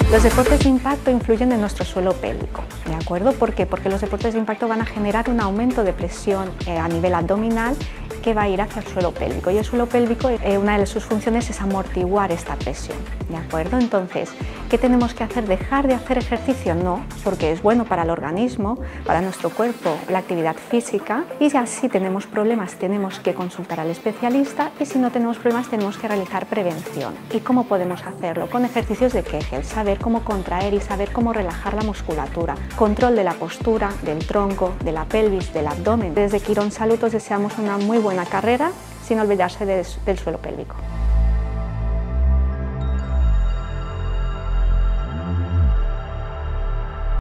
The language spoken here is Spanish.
Los deportes de impacto influyen en nuestro suelo pélvico, ¿de acuerdo? ¿Por qué? Porque los deportes de impacto van a generar un aumento de presión a nivel abdominal que va a ir hacia el suelo pélvico, y el suelo pélvico, una de sus funciones es amortiguar esta presión, ¿de acuerdo? Entonces, ¿qué tenemos que hacer? ¿Dejar de hacer ejercicio? No, porque es bueno para el organismo, para nuestro cuerpo, la actividad física, y si así tenemos problemas tenemos que consultar al especialista, y si no tenemos problemas tenemos que realizar prevención. ¿Y cómo podemos hacerlo? Con ejercicios de Kegel, saber cómo contraer y saber cómo relajar la musculatura, control de la postura, del tronco, de la pelvis, del abdomen. Desde Quirón Salud os deseamos una muy buena carrera, sin olvidarse del suelo pélvico.